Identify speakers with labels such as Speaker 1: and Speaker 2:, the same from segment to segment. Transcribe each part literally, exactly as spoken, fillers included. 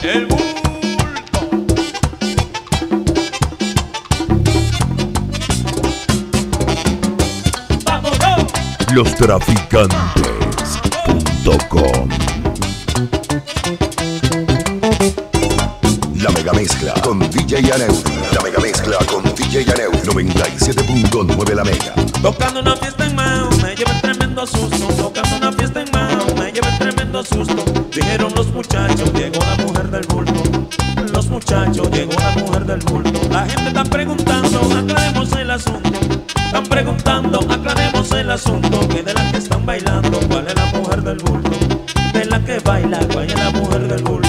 Speaker 1: El bulto. ¡Vámonos!
Speaker 2: Los traficantes punto com. La mega mezcla con D J Aneu. La mega mezcla con D J Aneu. noventa y siete punto nueve la mega.
Speaker 1: Tocando una fiesta en Mao, me llevé tremendo susto. Tocando una fiesta en Mao, me llevé tremendo susto. Dijeron los muchachos, llegó la mujer del bulto. Los muchachos, llegó la mujer del bulto. La gente está preguntando, aclaremos el asunto. Están preguntando, aclaremos el asunto. Que de la que están bailando, ¿cuál es la mujer del bulto? De la que baila, ¿cuál es la mujer del bulto?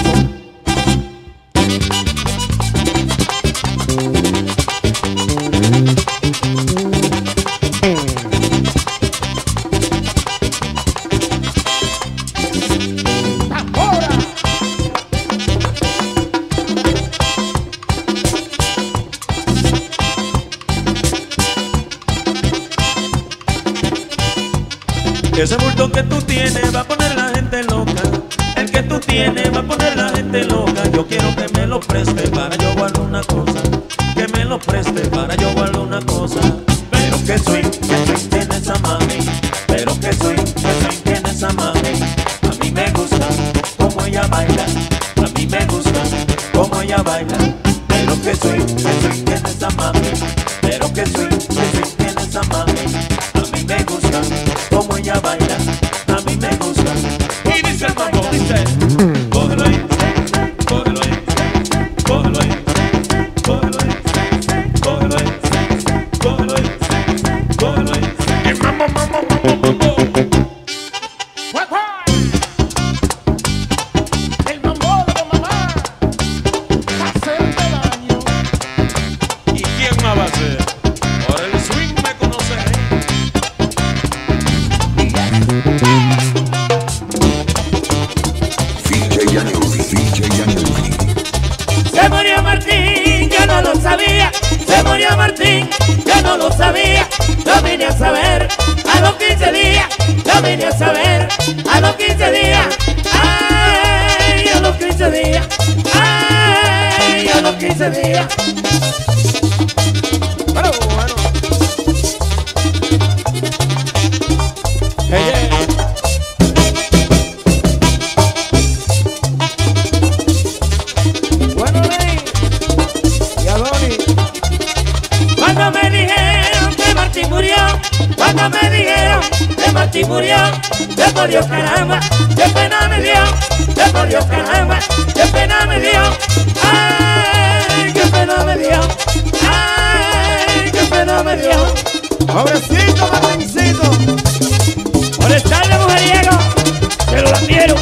Speaker 1: Ese bulto que tú tienes va a poner la gente loca. El que tú tienes va a poner la gente loca. Yo quiero que me lo preste para yo guardar una cosa. Que me lo preste para yo guardar una cosa. Pero que swing, que swing tiene esa mami. Pero que swing, que swing tiene esa mami. A mí me gusta como ella baila. A mí me gusta como ella baila. Pero que swing, que swing tiene esa mami. Pero que swing, que swing tiene esa mami. A mí me gusta como ella baila, a mí me gusta. Y dice el mambo, dice: cógelo ahí, cógelo ahí, cógelo ahí, cógelo ahí, cógelo ahí, cógelo ahí, cógelo ahí. El mambo, mambo, mambo, mambo. El mambo de mamá va a hacerte daño. ¿Y quién más va a hacer? Por el swing me conoce.
Speaker 3: Se murió Martín, yo no lo sabía. Se murió Martín, yo no lo sabía. Lo vine a saber a los quince días. Lo vine a saber a los quince días. Ay, a los quince días. Ay, a los quince días.
Speaker 1: Bueno, bueno. Hey, hey.
Speaker 3: Cuando me dijeron que Martín murió, cuando me dijeron que Martín murió, de por Dios caramba, qué pena me dio, de por Dios caramba, qué pena me dio, ay, qué pena me dio, ay, qué pena me dio.
Speaker 1: Pobrecito Martincito,
Speaker 3: Por estarle mujeriego, se lo lambieron.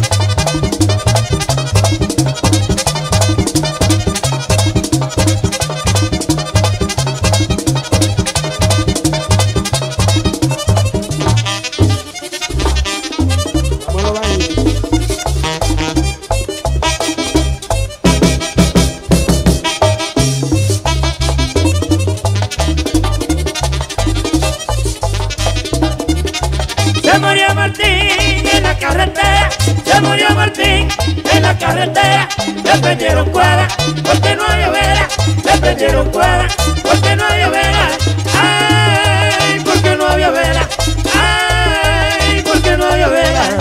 Speaker 3: Se murió Martín en la carretera, se murió Martín en la carretera. Le prendieron cuerda porque no había vela, le prendieron cuerda porque no había vela. Ay, porque no había vela, ay, porque no había vela.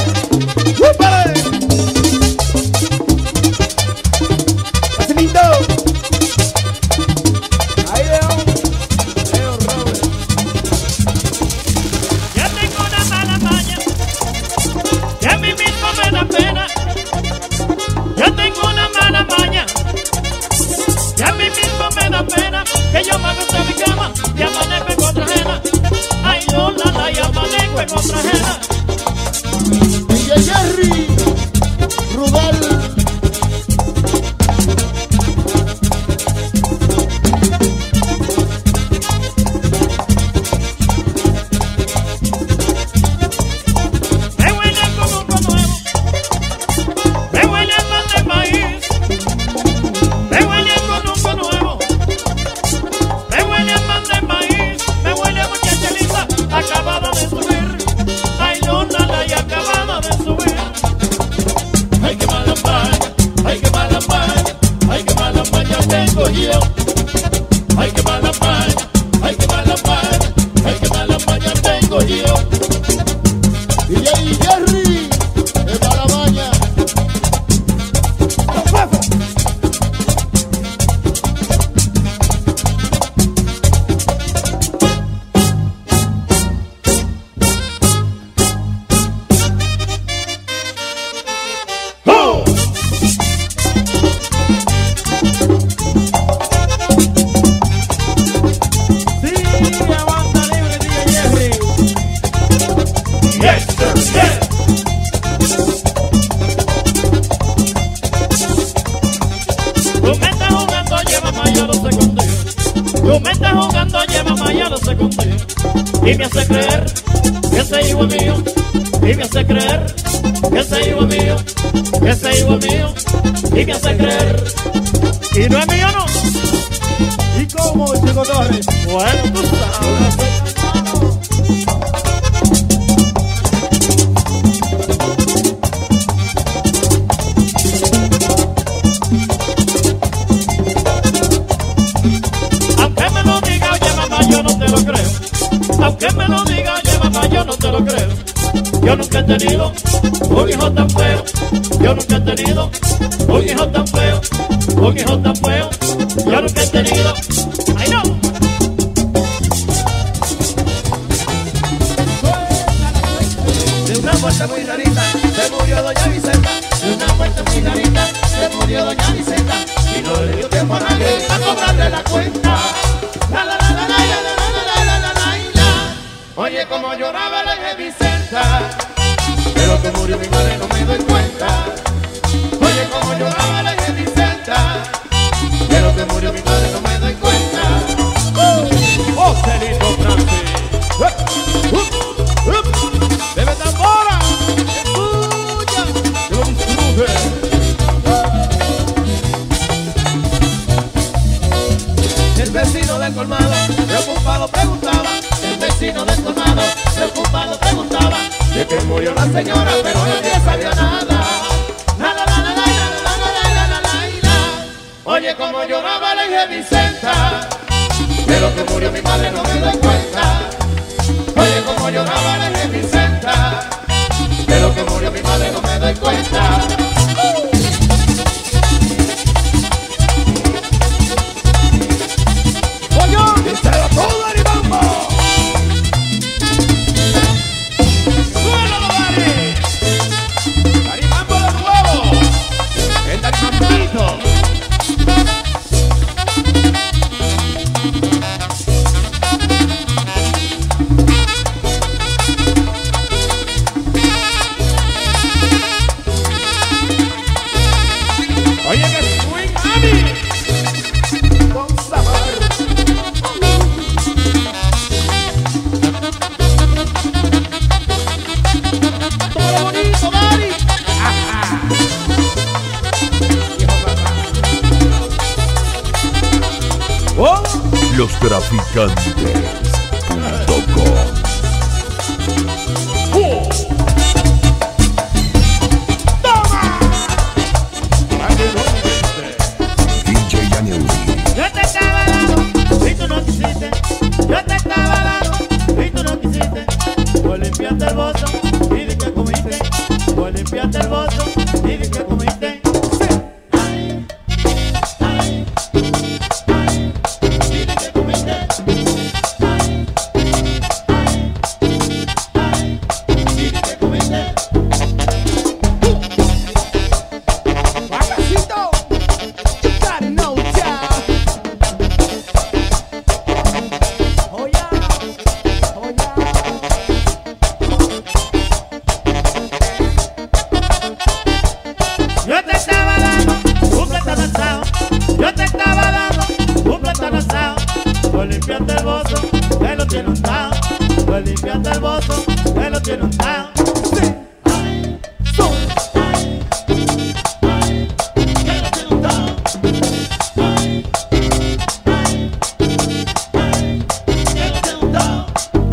Speaker 1: Facilito. Ahí León, Leo Robert.
Speaker 3: Ya tengo una mala maña, que a mí mismo me da pena. Ya tengo una mala maña, que a mí mismo me da pena. Que yo me acuesto en mi cama y amanezco soy yo.
Speaker 4: D J Jerry, de Malabaña.
Speaker 3: Y me hace creer que ese hijo es mío. Y me hace creer que ese hijo es mío. Que ese hijo es mío. Y me hace creer. Y no es mío, no.
Speaker 4: ¿Y cómo, Chico Torres?
Speaker 3: Bueno, tú sabes. Aunque me lo diga, oye mamá, yo no te lo creo. Aunque me lo diga, oye mamá, yo no te lo creo. Yo nunca he tenido un hijo tan feo. Yo nunca he tenido un hijo tan feo. Un hijo tan feo. Yo nunca he tenido. ¡Ay, no!
Speaker 5: De una muerte muy rarita se murió doña Vicenta. De una muerte muy rarita se murió doña Vicenta. Y no le dio tiempo a nadie a cobrarle la cuenta. La la la la la la la la la la la la. Oye, como lloraba la de Vicenta. De lo que murió mi madre no me doy cuenta. Oye, como lloraba la de Vicenta. De lo que murió mi madre no me doy cuenta.
Speaker 3: ¡Oh, Celito Francis!
Speaker 5: ¡Debe tambora! ¡Escucha! ¡Que lo disfrute! El vecino del colmado, preocupado, preguntaba. El vecino del colmado, preocupado, preguntaba. De que murió la señora, pero nadie sabía nada. La la la la la la la la la la la la. Oye, como lloraba la hija Vicenta. De lo que murió mi madre no me doy cuenta. Oye, como lloraba la hija Vicenta. De lo que murió mi madre no me doy cuenta.
Speaker 3: ¡Díselo todo, Aribambo! ¡Suélalo, Ari! ¡Aribambo de nuevo! ¡El Aribambito! Oye, que swing, Ami. Con sabor.
Speaker 5: ¡Todo bonito, Mari!
Speaker 3: ¡Oh!
Speaker 2: Los traficantes punto com. D J Yaneudi.
Speaker 3: Yo te estaba dando y tú no quisiste. Yo te estaba dando y tú no quisiste. Voy limpiarte el bozo y di que comiste. Voy limpiarte el bozo y di que comiste. Ay, ay, ay, y di que comiste. Ay, ay, ay, y di que comiste.
Speaker 5: ¡Papacito! You gotta know, child. Oh yeah, oh yeah.
Speaker 3: Yo te estaba dando un plátano asado. Yo te estaba dando un plátano asado. Voy limpiando el bozo, que lo tiene untado. Voy limpiando el bozo, que lo tiene untado. Ay, son, ay, ay, que lo tiene untado. Ay, ay, ay, que lo tiene untado.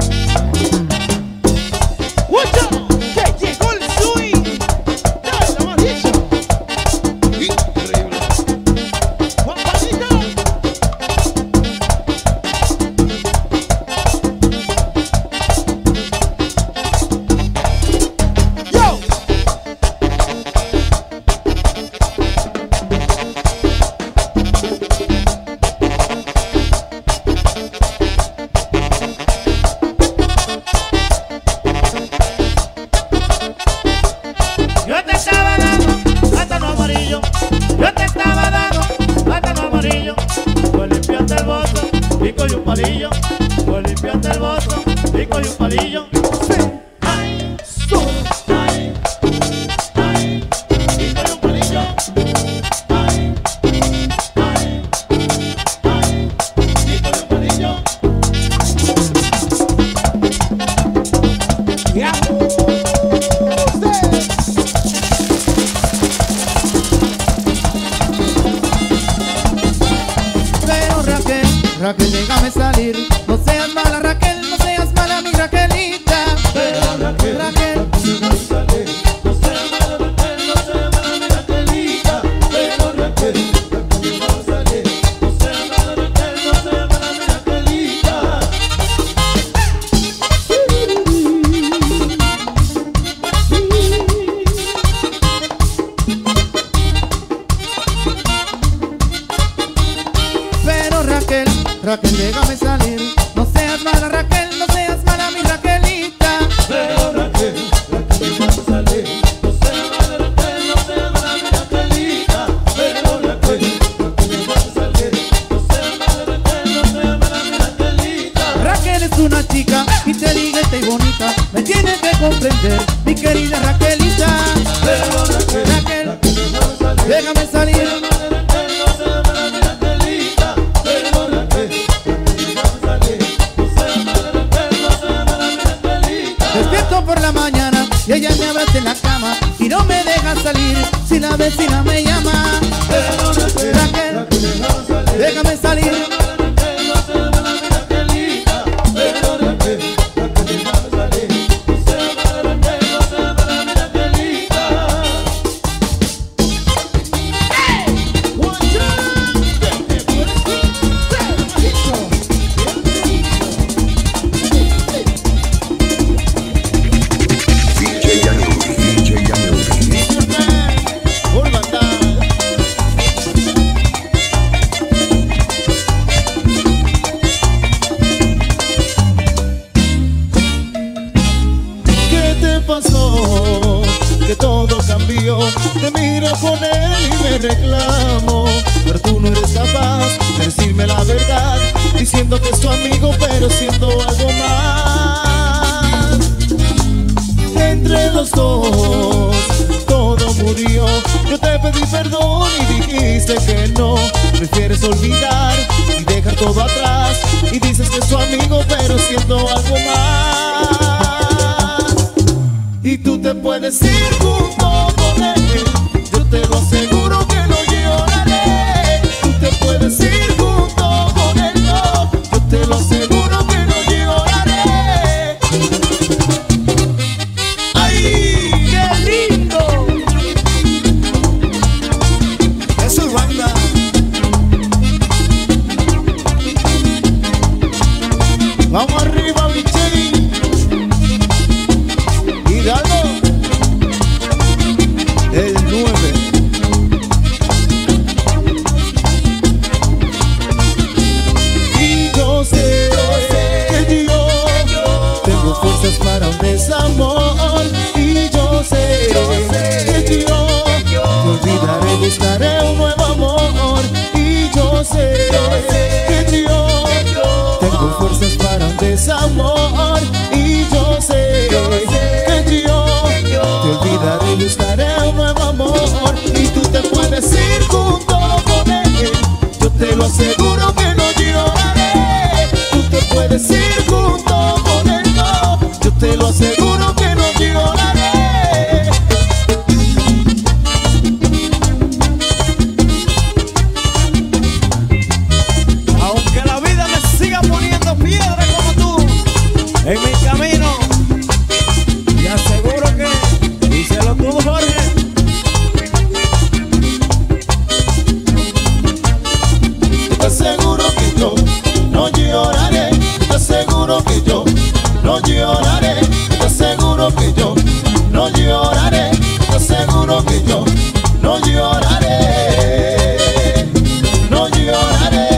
Speaker 5: ¡Watch out! ¡Que llegó el swing! ¡Dale, la maldita!
Speaker 2: Increíble.
Speaker 5: ¡Papacito!
Speaker 4: Pico de un palillo.
Speaker 5: Ay, su, ay, ay, pico de un palillo. Ay, ay, ay, pico de un palillo.
Speaker 3: Ya.
Speaker 6: Pero Raquel, Raquel, déjame salir. No seas mala, Raquel, no seas mala, mi Raquelita.
Speaker 5: Pero Raquel,
Speaker 6: Raquel,
Speaker 5: déjame salir. No seas mala, Raquel, no seas mala, mi Raquelita. Pero Raquel, déjame salir. No seas mala, Raquel, no seas mala, mi Raquelita.
Speaker 6: pero Raquel, Raquel, déjame salir. No seas mala, Raquel, no seas mala, mi Raquelita.
Speaker 5: Pero Raquel, Raquel, déjame salir. No seas mala, Raquel, no seas mala, mi Raquelita. Pero Raquel, Raquel, déjame salir. No seas mala, Raquel, no seas mala, mi Raquelita.
Speaker 6: Raquel es una chica inteligente y bonita. Me tienes que comprender, mi querida Raquelita.
Speaker 5: Pero Raquel,
Speaker 6: Raquel,
Speaker 5: Raquel, déjame salir.
Speaker 6: déjame salir. Despierto por la mañana y ella me abraza en la cama y no me deja salir si la vecina me llama. Raquel, déjame salir.
Speaker 2: D J Yaneuri, D J Yaneuri.
Speaker 4: Urbanda. ¿Qué te pasó? Que todo cambió. Te miro con él y me reclamo, pero tú no eres capaz de decirme la verdad, diciendo que es tu amigo pero siento algo más. Entre los dos todo murió. Yo te pedí perdón y dijiste que no. Prefieres olvidar y dejar todo atrás, y dices que es tu amigo pero siento algo más. Y tú te puedes ir junto con él, yo te lo aseguro que no lloraré. Tú te puedes ir junto con él, no, yo te lo aseguro que no lloraré. ¡Ay, qué lindo! Es Urbanda. Vamos arriba, Micheli. Hidalgo, el nueve. Y yo sé que yo tengo fuerzas para un desamor. Y yo sé que yo te olvidaré, buscaré un nuevo amor. Y yo sé que yo tengo fuerzas para un desamor. Y yo sé que yo te olvidaré y buscaré un nuevo amor. Y tú te puedes ir junto con él, yo te lo aseguro que no lloraré. Tú te puedes ir junto con él, no, yo te lo aseguro que no lloraré.
Speaker 3: Aunque la vida me siga poniendo piedra como tú en mi camino, te aseguro que, díselo tú, Jorge.
Speaker 4: Te aseguro que yo no lloraré. Te aseguro que yo no lloraré. Te aseguro que yo no lloraré. Te aseguro que yo no lloraré. No lloraré.